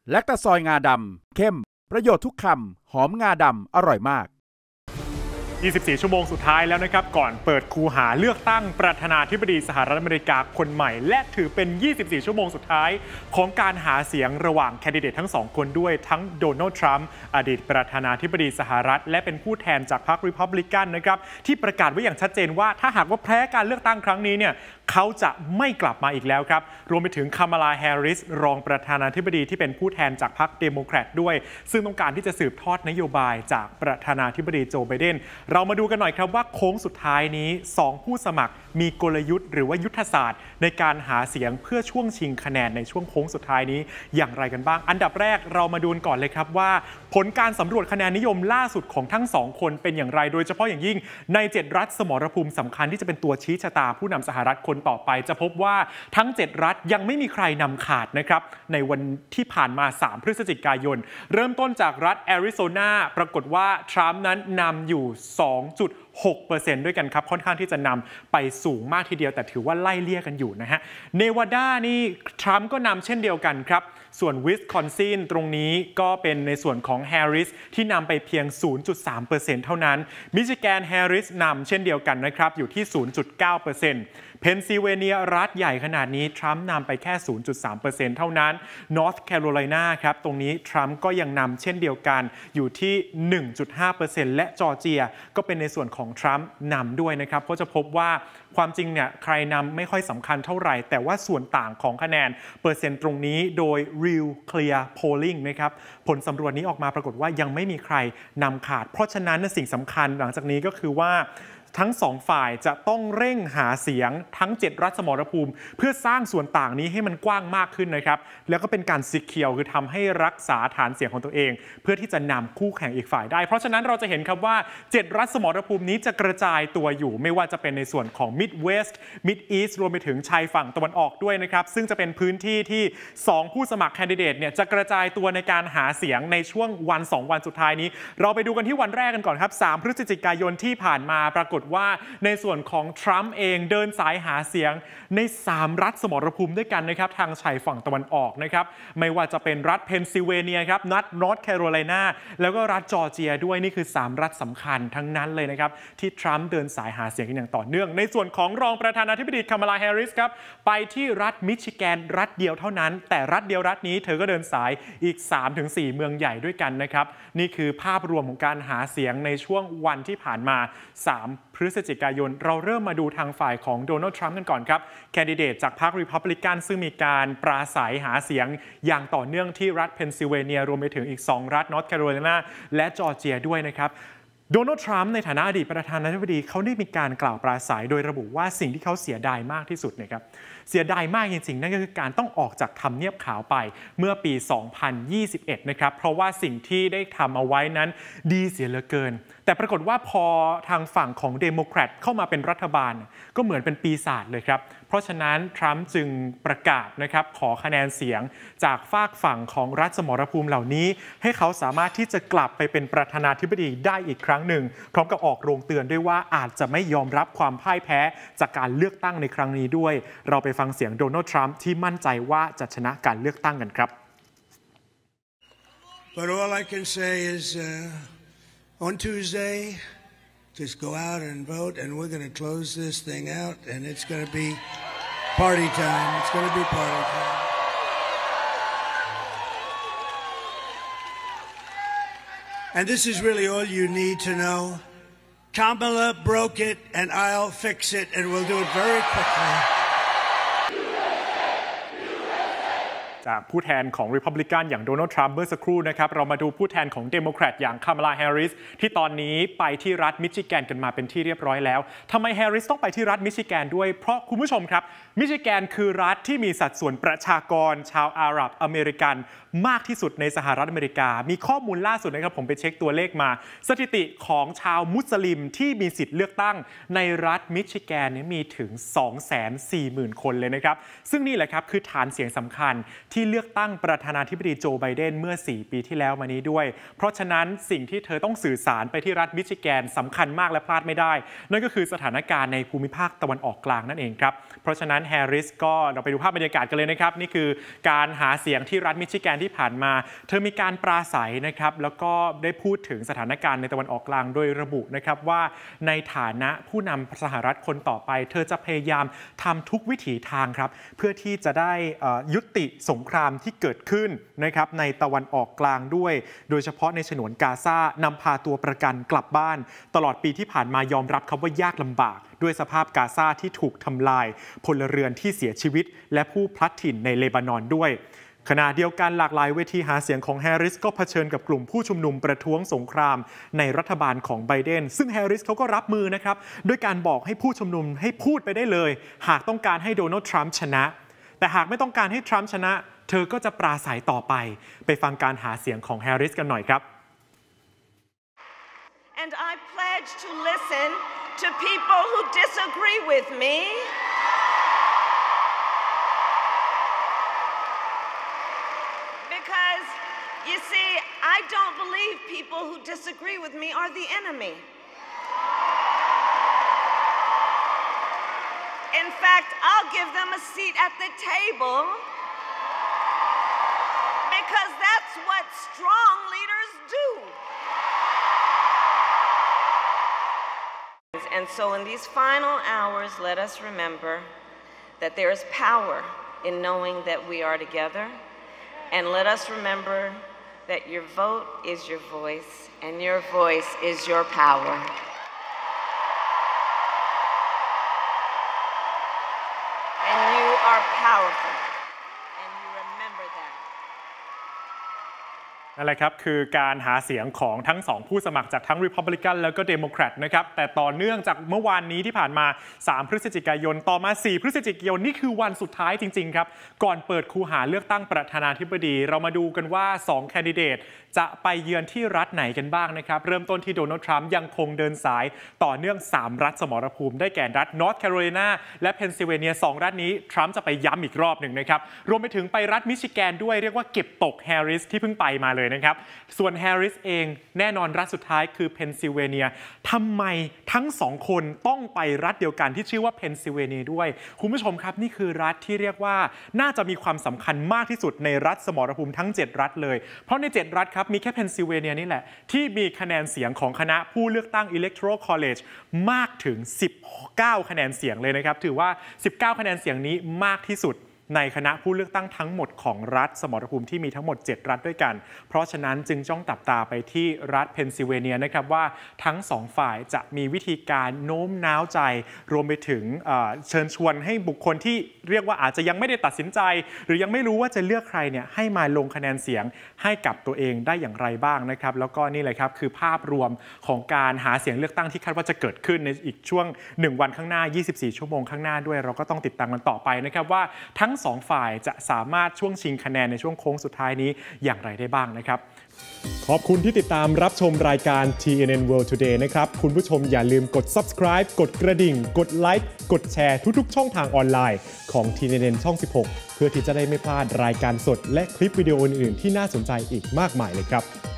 แลคตาซอยงาดำเข้มประโยชน์ทุกคำหอมงาดำอร่อยมาก 24 ชั่วโมงสุดท้ายแล้วนะครับก่อนเปิดคูหาเลือกตั้งประธานาธิบดีสหรัฐอเมริกาคนใหม่และถือเป็น 24 ชั่วโมงสุดท้ายของการหาเสียงระหว่างแคนดิเดตทั้งสองคนด้วยทั้งโดนัลด์ทรัมป์อดีตประธานาธิบดีสหรัฐและเป็นผู้แทนจากพรรครีพับลิกันนะครับที่ประกาศไว้อย่างชัดเจนว่าถ้าหากว่าแพ้การเลือกตั้งครั้งนี้เนี่ยเขาจะไม่กลับมาอีกแล้วครับรวมไปถึงคามาลาแฮร์ริสรองประธานาธิบดีที่เป็นผู้แทนจากพรรคเดโมแครตด้วยซึ่งต้องการที่จะสืบทอดนโยบายจากประธานาธิบดีโจไบเดนเรามาดูกันหน่อยครับว่าโค้งสุดท้ายนี้2ผู้สมัครมีกลยุทธ์หรือว่ายุทธศาสตร์ในการหาเสียงเพื่อช่วงชิงคะแนนในช่วงโค้งสุดท้ายนี้อย่างไรกันบ้างอันดับแรกเรามาดูก่อนเลยครับว่าผลการสำรวจคะแนนนิยมล่าสุดของทั้ง2คนเป็นอย่างไรโดยเฉพาะอย่างยิ่งใน7รัฐสมรภูมิสำคัญที่จะเป็นตัวชี้ชะตาผู้นำสหรัฐคนต่อไปจะพบว่าทั้ง7รัฐยังไม่มีใครนำขาดนะครับในวันที่ผ่านมา3พฤศจิกายนเริ่มต้นจากรัฐแอริโซนาปรากฏว่าทรัมป์นั้นนำอยู่ 2.6% ด้วยกันครับค่อนข้างที่จะนำไปสูงมากทีเดียวแต่ถือว่าไล่เลี่ยกันอยู่นะฮะเนวาดานี่ทรัมป์ก็นำเช่นเดียวกันครับส่วนวิสคอนซินตรงนี้ก็เป็นในส่วนของแฮร์ริสที่นำไปเพียง 0.3% เท่านั้นมิชิแกนแฮร์ริสนำเช่นเดียวกันนะครับอยู่ที่ 0.9%เพนซิลเวเนียรัฐใหญ่ขนาดนี้ทรัมป์นำไปแค่ 0.3% เท่านั้นนอร์ทแคโรไลนาครับตรงนี้ทรัมป์ก็ยังนำเช่นเดียวกันอยู่ที่ 1.5% และจอร์เจียก็เป็นในส่วนของทรัมป์นำด้วยนะครับก็จะพบว่าความจริงเนี่ยใครนำไม่ค่อยสำคัญเท่าไหร่แต่ว่าส่วนต่างของคะแนนเปอร์เซ็นต์ตรงนี้โดย Real Clear Polling นะครับผลสำรวจนี้ออกมาปรากฏว่ายังไม่มีใครนำขาดเพราะฉะนั้นสิ่งสำคัญหลังจากนี้ก็คือว่าทั้ง2ฝ่ายจะต้องเร่งหาเสียงทั้ง7รัฐสมรภูมิเพื่อสร้างส่วนต่างนี้ให้มันกว้างมากขึ้นนะครับแล้วก็เป็นการซิกเคียวคือทำให้รักษาฐานเสียงของตัวเองเพื่อที่จะนำคู่แข่งอีกฝ่ายได้เพราะฉะนั้นเราจะเห็นครับว่า7รัฐสมรภูมินี้จะกระจายตัวอยู่ไม่ว่าจะเป็นในส่วนของ Midwest Mid-East รวมไปถึงชายฝั่งตะวันออกด้วยนะครับซึ่งจะเป็นพื้นที่ที่2ผู้สมัครแคนดิเดตเนี่ยจะกระจายตัวในการหาเสียงในช่วงวัน2วันสุดท้ายนี้เราไปดูกันที่วันแรกกันก่อนครับ3พฤศจิกายนที่ผ่านมาปรากฏว่าในส่วนของทรัมป์เองเดินสายหาเสียงใน3รัฐสมรภูมิด้วยกันนะครับทางชายฝั่งตะวันออกนะครับไม่ว่าจะเป็นรัฐเพนซิลเวเนียครับรัฐนอร์ทแคโรไลนาแล้วก็รัฐจอร์เจียด้วยนี่คือ3รัฐสำคัญทั้งนั้นเลยนะครับที่ทรัมป์เดินสายหาเสียงกันอย่างต่อเนื่องในส่วนของรองประธานาธิบดีคามาลาแฮร์ริสครับไปที่รัฐมิชิแกนรัฐเดียวเท่านั้นแต่รัฐเดียวรัฐนี้เธอก็เดินสายอีก 3-4 เมืองใหญ่ด้วยกันนะครับนี่คือภาพรวมของการหาเสียงในช่วงวันที่ผ่านมา3พฤศจิกายนเราเริ่มมาดูทางฝ่ายของโดนัลด์ทรัมป์กันก่อนครับแคนดิเดตจากพรรครีพับลิกันซึ่งมีการปราศัยหาเสียงอย่างต่อเนื่องที่รัฐเพนซิลเวเนียรวมไปถึงอีก2รัฐนอร์ทแคโรไลนาและจอร์เจียด้วยนะครับโดนัลด์ทรัมป์ในฐานะอดีตประธานาธิบดีเขาได้มีการกล่าวปราศัยโดยระบุว่าสิ่งที่เขาเสียดายมากที่สุดนะครับเสียดายมากจริงๆนั่นก็คือการต้องออกจากทำเนียบขาวไปเมื่อปี 2021 นะครับเพราะว่าสิ่งที่ได้ทำเอาไว้นั้นดีเสียเหลือเกินแต่ปรากฏว่าพอทางฝั่งของเดโมแครตเข้ามาเป็นรัฐบาลก็เหมือนเป็นปีศาจเลยครับเพราะฉะนั้นทรัมป์จึงประกาศนะครับขอคะแนนเสียงจากฝากฝั่งของรัฐสมรภูมิเหล่านี้ให้เขาสามารถที่จะกลับไปเป็นประธานาธิบดีได้อีกครั้งหนึ่งพร้อมกับออกโรงเตือนด้วยว่าอาจจะไม่ยอมรับความพ่ายแพ้จากการเลือกตั้งในครั้งนี้ด้วยเราไปฟังเสียงโดนัลด์ทรัมป์ที่มั่นใจว่าจะชนะการเลือกตั้งกันครับ But all I can say is on Tuesday just go out and vote and we're going to close this thing out and it's going to be party time. It's going to be party time. And this is really all you need to know. Kamala broke it and I'll fix it and we'll do it very quickly. จากผู้แทนของ Republican อย่างโดนัลด์ทรัมป์เมื่อสักครู่นะครับเรามาดูผู้แทนของเดโมแครตอย่างคามาลาแฮร์ริสที่ตอนนี้ไปที่รัฐมิชิแกนกันมาเป็นที่เรียบร้อยแล้วทำไมแฮร์ริสต้องไปที่รัฐมิชิแกนด้วยเพราะคุณผู้ชมครับมิชิแกนคือรัฐที่มีสัดส่วนประชากรชาวอาหรับอเมริกันมากที่สุดในสหรัฐอเมริกามีข้อมูลล่าสุดนะครับผมไปเช็คตัวเลขมาสถิติของชาวมุสลิมที่มีสิทธิ์เลือกตั้งในรัฐมิชิแกนมีถึง 240,000 คนเลยนะครับซึ่งนี่แหละครับคือฐานเสียงสำคัญที่เลือกตั้งประธานาธิบดีโจไบเดนเมื่อ4ปีที่แล้วมานี้ด้วยเพราะฉะนั้นสิ่งที่เธอต้องสื่อสารไปที่รัฐมิชิแกนสำคัญมากและพลาดไม่ได้นั่นก็คือสถานการณ์ในภูมิภาคตะวันออกกลางนั่นเองครับเพราะฉะนั้นแฮร์ริสก็เราไปดูภาพบรรยากาศกันเลยนะครับนี่คือการหาเสียงที่รัฐมิชิแกนที่ผ่านมาเธอมีการปราศัยนะครับแล้วก็ได้พูดถึงสถานการณ์ในตะวันออกกลางโดยระบุนะครับว่าในฐานะผู้นำสหรัฐคนต่อไปเธอจะพยายามทำทุกวิถีทางครับเพื่อที่จะได้ยุติสงครามที่เกิดขึ้นนะครับในตะวันออกกลางด้วยโดยเฉพาะในฉนวนกาซานำพาตัวประกันกลับบ้านตลอดปีที่ผ่านมายอมรับครับว่ายากลำบากด้วยสภาพกาซาที่ถูกทำลายพลเรือนที่เสียชีวิตและผู้พลัดถิ่นในเลบานอนด้วยขณะเดียวกันหลากหลายเวทีหาเสียงของแฮร์ริสก็เผชิญกับกลุ่มผู้ชุมนุมประท้วงสงครามในรัฐบาลของไบเดนซึ่งแฮร์ริสเขาก็รับมือนะครับด้วยการบอกให้ผู้ชุมนุมให้พูดไปได้เลยหากต้องการให้โดนัลด์ทรัมป์ชนะแต่หากไม่ต้องการให้ทรัมป์ชนะเธอก็จะปราศัยต่อไปฟังการหาเสียงของแฮร์ริสกันหน่อยครับ And I pledge to listen to people who disagree with me. Because, you see, I don't believe people who disagree with me are the enemy. In fact, I'll give them a seat at the table because that's what strong leaders do. And so in these final hours, let us remember that there is power in knowing that we are together. And let us remember that your vote is your voice, and your voice is your power. And you are powerful, and you remember that. นั่นแหละครับคือการหาเสียงของทั้งสองผู้สมัครจากทั้ง Republican แล้วก็ Democrat นะครับแต่ต่อเนื่องจากเมื่อวานนี้ที่ผ่านมา3พฤศจิกายนต่อมา4พฤศจิกายนนี่คือวันสุดท้ายจริงๆครับก่อนเปิดคูหาเลือกตั้งประธานาธิบดีเรามาดูกันว่า2แคนดิเดตจะไปเยือนที่รัฐไหนกันบ้างนะครับเริ่มต้นที่โดนัลด์ทรัมป์ยังคงเดินสายต่อเนื่อง3รัฐสมรภูมิได้แก่รัฐ North Carolina และ Pennsylvania 2รัฐนี้ทรัมป์จะไปย้ำอีกรอบหนึ่งนะครับรวมไปถึงไปรัฐมิชิแกนด้วยเรียกว่าเก็บตกแฮร์ริสที่เพิ่งไปมาเลยนะครับส่วนแฮร์ริสเองแน่นอนรัฐสุดท้ายคือเพนซิลเวเนียทำไมทั้ง2คนต้องไปรัฐเดียวกันที่ชื่อว่าเพนซิลเวเนียด้วยคุณผู้ชมครับนี่คือรัฐที่เรียกว่าน่าจะมีความสำคัญมากที่สุดในรัฐสมรภูมิทั้ง7รัฐเลยเพราะใน7รัฐครับมีแค่เพนซิลเวเนียนี่แหละที่มีคะแนนเสียงของคณะผู้เลือกตั้ง Electoral College มากถึง19คะแนนเสียงเลยนะครับถือว่า19คะแนนเสียงนี้มากที่สุดในคณะผู้เลือกตั้งทั้งหมดของรัฐสมรภูมิที่มีทั้งหมด7รัฐด้วยกันเพราะฉะนั้นจึงจ้องจับตาไปที่รัฐเพนซิลเวเนียนะครับว่าทั้ง2ฝ่ายจะมีวิธีการโน้มน้าวใจรวมไปถึงเชิญชวนให้บุคคลที่เรียกว่าอาจจะยังไม่ได้ตัดสินใจหรือยังไม่รู้ว่าจะเลือกใครเนี่ยให้มาลงคะแนนเสียงให้กับตัวเองได้อย่างไรบ้างนะครับแล้วก็นี่เลยครับคือภาพรวมของการหาเสียงเลือกตั้งที่คาดว่าจะเกิดขึ้นในอีกช่วง1วันข้างหน้า24ชั่วโมงข้างหน้าด้วยเราก็ต้องติดตามกันต่อไปนะครับว่าทั้ง2ฝ่ายจะสามารถช่วงชิงคะแนนในช่วงโค้งสุดท้ายนี้อย่างไรได้บ้างนะครับขอบคุณที่ติดตามรับชมรายการ TNN World Today นะครับคุณผู้ชมอย่าลืมกด subscribe กดกระดิ่งกดไลค์กดแชร์ทุกๆช่องทางออนไลน์ของ TNN ช่อง 16 เพื่อที่จะได้ไม่พลาดรายการสดและคลิปวิดีโออื่นๆที่น่าสนใจอีกมากมายเลยครับ